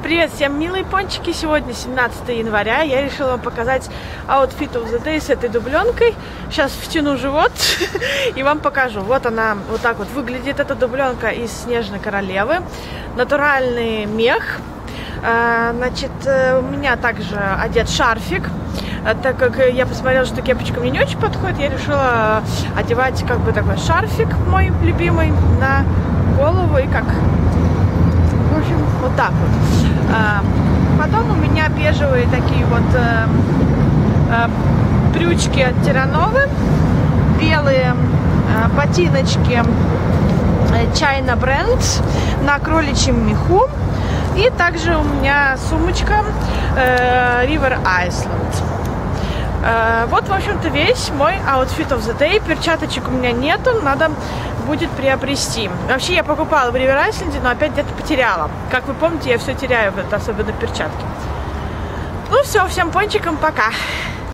Привет всем, милые пончики! Сегодня 17 января. Я решила вам показать outfit of the day с этой дубленкой. Сейчас втяну живот и вам покажу. Вот она, вот так вот выглядит эта дубленка из Снежной Королевы. Натуральный мех. Значит, у меня также одет шарфик. Так как я посмотрела, что кепочка мне не очень подходит, я решила одевать как бы такой шарфик мой любимый на голову и как... В общем, вот так вот. Потом у меня бежевые такие вот брючки от Terranova, белые ботиночки China Brand на кроличьем меху. И также у меня сумочка River Island. Вот, в общем-то, весь мой outfit of the day. Перчаточек у меня нету, надо будет приобрести. Вообще, я покупала в River Island, но опять где-то потеряла. Как вы помните, я все теряю, особенно перчатки. Ну все, всем пончикам, пока!